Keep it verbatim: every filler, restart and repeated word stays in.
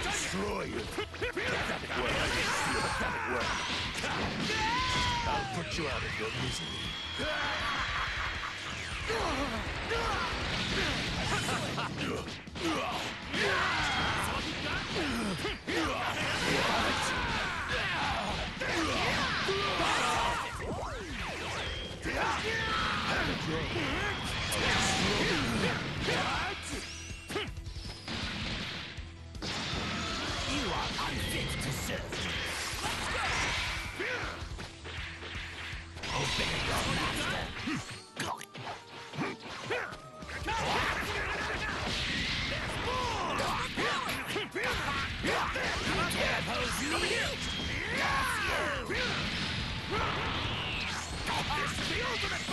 Destroy you. Pathetic world. Pathetic world. I'll put you out of your misery. You are unfit to serve. Let's go! Obey your master. You dare oppose me? Over here! Yes, you! This is the ultimate